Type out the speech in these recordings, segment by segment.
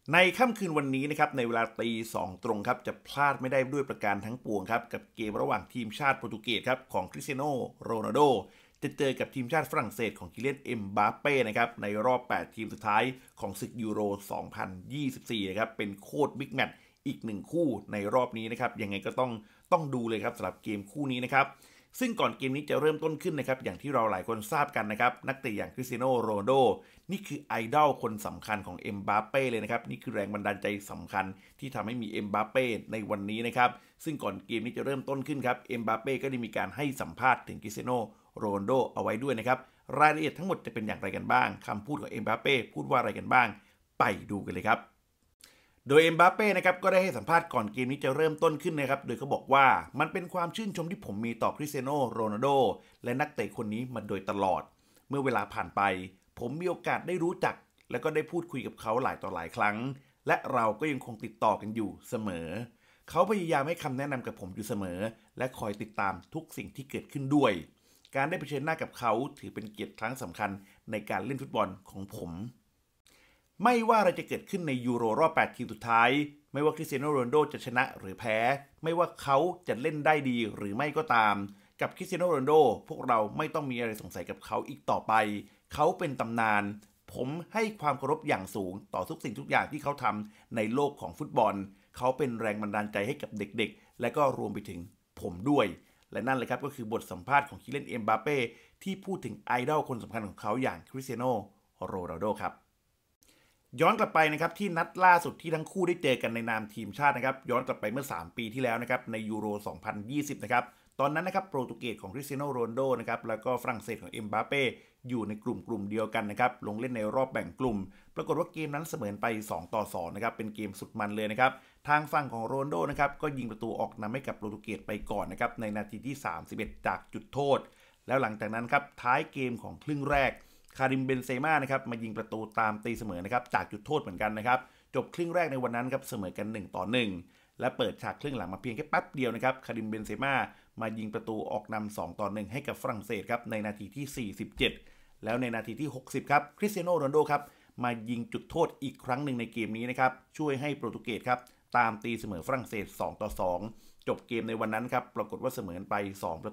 ในค่ำคืนวันนี้นะครับในเวลาตีสองตรงครับจะพลาดไม่ได้ด้วยประการทั้งปวงครับกับเกมระหว่างทีมชาติโปรตุเกสครับของคริสเตียโนโรนัลโดจะเจอกับทีมชาติฝรั่งเศสของกิเลนเอ็มบาเป้นะครับในรอบ8ทีมสุดท้ายของศึกยูโร2024นะครับเป็นโคตรบิ๊กแมตช์อีกหนึ่งคู่ในรอบนี้นะครับยังไงก็ต้องดูเลยครับสำหรับเกมคู่นี้นะครับซึ่งก่อนเกมนี้จะเริ่มต้นขึ้นนะครับอย่างที่เราหลายคนทราบกันนะครับนักเตะอย่างคริสเตียโนโรนัลโดนี่คือไอดอลคนสำคัญของเอ็มบาเป้เลยนะครับนี่คือแรงบันดาลใจสำคัญที่ทำให้มีเอ็มบาเป้ในวันนี้นะครับซึ่งก่อนเกมนี้จะเริ่มต้นขึ้นครับเอ็มบาเป้ก็ได้มีการให้สัมภาษณ์ถึงคริสเตียโนโรนัลโดเอาไว้ด้วยนะครับรายละเอียดทั้งหมดจะเป็นอย่างไรกันบ้างคำพูดของเอ็มบาเป้พูดว่าอะไรกันบ้างไปดูกันเลยครับโดยเอ็มบาเป้นะครับก็ได้ให้สัมภาษณ์ก่อนเกมนี้จะเริ่มต้นขึ้นนะครับโดยเขาบอกว่ามันเป็นความชื่นชมที่ผมมีต่อคริสเตียโนโรนัลโดและนักเตะคนนี้มาโดยตลอดเมื่อเวลาผ่านไปผมมีโอกาสได้รู้จักและก็ได้พูดคุยกับเขาหลายต่อหลายครั้งและเราก็ยังคงติดต่อกันอยู่เสมอเขาพยายามให้คำแนะนำกับผมอยู่เสมอและคอยติดตามทุกสิ่งที่เกิดขึ้นด้วยการได้เผชิญหน้ากับเขาถือเป็นเกียรติครั้งสำคัญในการเล่นฟุตบอลของผมไม่ว่าอะไรจะเกิดขึ้นในยูโรรอบ8ทีมสุดท้ายไม่ว่าคริสเตียโนโรนัลโดจะชนะหรือแพ้ไม่ว่าเขาจะเล่นได้ดีหรือไม่ก็ตามกับคริสเตียโนโรนัลโดพวกเราไม่ต้องมีอะไรสงสัยกับเขาอีกต่อไปเขาเป็นตำนานผมให้ความเคารพอย่างสูงต่อทุกสิ่งทุกอย่างที่เขาทำในโลกของฟุตบอลเขาเป็นแรงบันดาลใจให้กับเด็กๆและก็รวมไปถึงผมด้วยและนั่นเลยครับก็คือบทสัมภาษณ์ของคิเลนเอ็มบาเป้ที่พูดถึงไอดอลคนสำคัญของเขาอย่างคริสเตียโนโรนัลโดครับย้อนกลับไปนะครับที่นัดล่าสุดที่ทั้งคู่ได้เจอกันในนามทีมชาตินะครับย้อนกลับไปเมื่อ3ปีที่แล้วนะครับในยูโร2020นะครับตอนนั้นนะครับโปรตุเกสของคริสเตียโนโรนัลโดนะครับแล้วก็ฝรั่งเศสของเอ็มบาเป้อยู่ในกลุ่มเดียวกันนะครับลงเล่นในรอบแบ่งกลุ่มปรากฏว่าเกมนั้นเสมอไป2-2นะครับเป็นเกมสุดมันเลยนะครับทางฝั่งของโรนัลโดนะครับก็ยิงประตูออกนำให้กับโปรตุเกสไปก่อนนะครับในนาทีที่31จากจุดโทษแล้วหลังจากนั้นครับท้ายเกมของครึ่งแรกคาริมเบนเซม่านะครับมายิงประตูตามตีเสมอนะครับจากจุดโทษเหมือนกันนะครับจบครึ่งแรกในวันนั้นครับเสมอกัน1-1และเปิดฉากครึ่งหลังมาเพียงแค่แป๊บเดียวนะครับคาริมเบนเซม่ามายิงประตูออกนำ2-1ให้กับฝรั่งเศสครับในนาทีที่47แล้วในนาทีที่60ครับคริสเตียโนโรนัลโดครับมายิงจุดโทษอีกครั้งหนึ่งในเกมนี้นะครับช่วยให้โปรตุเกสครับตามตีเสมอฝรั่งเศส2-2จบเกมในวันนั้นครับปรากฏว่าเสมอไป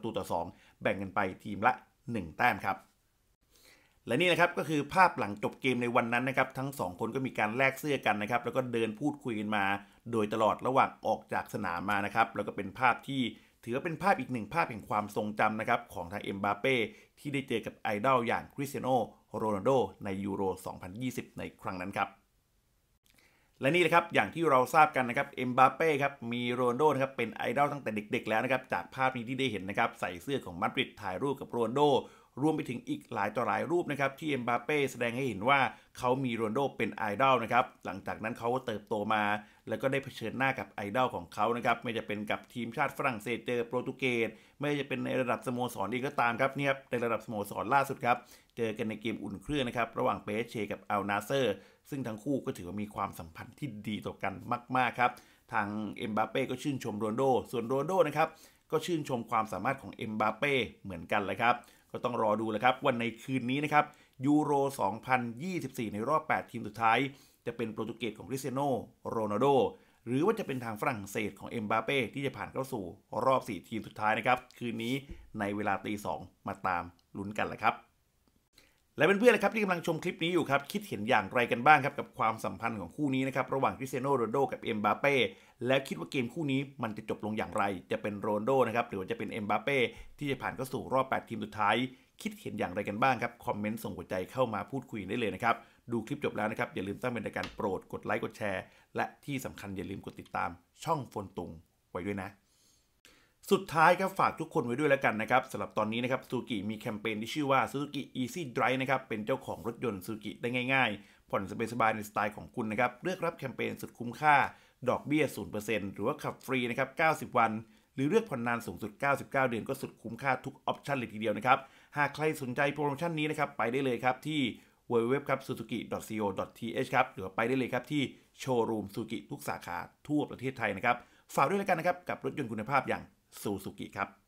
2-2แบ่งกันไปทีมละ1แต้มครับและนี่นะครับก็คือภาพหลังจบเกมในวันนั้นนะครับทั้ง2คนก็มีการแลกเสื้อกันนะครับแล้วก็เดินพูดคุยกันมาโดยตลอดระหว่างออกจากสนามมานะครับแล้วก็เป็นภาพที่ถือว่าเป็นภาพอีกหนึ่งภาพแห่งความทรงจำนะครับของทางเอ็มบาเป้ที่ได้เจอกับไอดอลอย่างคริสเตียโนโรนัลโดในยูโร2020ในครั้งนั้นครับและนี่นะครับอย่างที่เราทราบกันนะครับเอ็มบาเป้ครับมีโรนัลโดนะครับเป็นไอดอลตั้งแต่เด็กๆแล้วนะครับจากภาพนี้ที่ได้เห็นนะครับใส่เสื้อของมาดริดถ่ายรูปกับโรนัลโดรวมไปถึงอีกหลายต่อหลายรูปนะครับที่เอ็มบาเป้แสดงให้เห็นว่าเขามีโรนัลโดเป็นไอดอลนะครับหลังจากนั้นเขาก็เติบโตมาแล้วก็ได้เผชิญหน้ากับไอดอลของเขานะครับไม่จะเป็นกับทีมชาติฝรั่งเศสเจอโปรตุเกสไม่จะเป็นในระดับสโมสรเองก็ตามครับเนี่ยครับในระดับสโมสรล่าสุดครับเจอกันในเกมอุ่นเครื่องนะครับระหว่างเปเชกับอัลนาเซอร์ซึ่งทั้งคู่ก็ถือว่ามีความสัมพันธ์ที่ดีต่อกันมากๆครับทางเอ็มบาเป้ก็ชื่นชมโรนัลโดส่วนโรนัลโดนะครับก็ชื่นชมความสามารถของเอ็มบาเป้เหมือนกันเลยครับก็ต้องรอดูเลยครับวันในคืนนี้นะครับยูโร2024ในรอบ8ทีมสุดท้ายจะเป็นโปรตุเกสของคริสเตียโนโรนัลโดหรือว่าจะเป็นทางฝรั่งเศสของเอ็มบาเป้ที่จะผ่านเข้าสู่รอบ4ทีมสุดท้ายนะครับคืนนี้ในเวลาตี2มาตามลุ้นกันเลยครับและเพื่อนๆนะครับที่กำลังชมคลิปนี้อยู่ครับคิดเห็นอย่างไรกันบ้างครับกับความสัมพันธ์ของคู่นี้นะครับระหว่างคริสเตียโนโรนัลโดกับเอ็มบาเป้แล้วคิดว่าเกมคู่นี้มันจะจบลงอย่างไรจะเป็นโรนัลโดนะครับหรือว่าจะเป็นเอ็มบาเป้ที่จะผ่านเข้าสู่รอบ8ทีมสุดท้ายคิดเห็นอย่างไรกันบ้างครับคอมเมนต์ส่งหัวใจเข้ามาพูดคุยได้เลยนะครับดูคลิปจบแล้วนะครับอย่าลืมตั้งเป็นรายการโปรดกดไลค์กดแชร์และที่สำคัญอย่าลืมกดติดตามช่องโฟนตุงไว้ด้วยนะสุดท้ายครับฝากทุกคนไว้ด้วยแล้วกันนะครับสำหรับตอนนี้นะครับซูซูกิมีแคมเปญที่ชื่อว่า Suzuki Easy Drive นะครับเป็นเจ้าของรถยนต์ซูซูกิได้ง่ายๆผ่อนสบายๆในสไตล์ของคุณนะครับเลือกรับแคมเปญสุดคุ้มค่าดอกเบี้ย 0% หรือว่าขับฟรีนะครับ90 วันหรือเลือกผ่อนนานสูงสุด99เดือนก็สุดคุ้มค่าทุกออปชั่นเลยทีเดียวนะครับหากใครสนใจโปรโมชั่นนี้นะครับไปได้เลยครับที่ www ครับ suzuki.co.th ครับหรือไปได้เลยครับที่โชว์รูมซูซูกิทุกสาขาทั่วประเทศไทยนะครับฝากด้วยแล้วกันนะครับกับรถยนต์คุณภาพอย่างซูซูกิครับ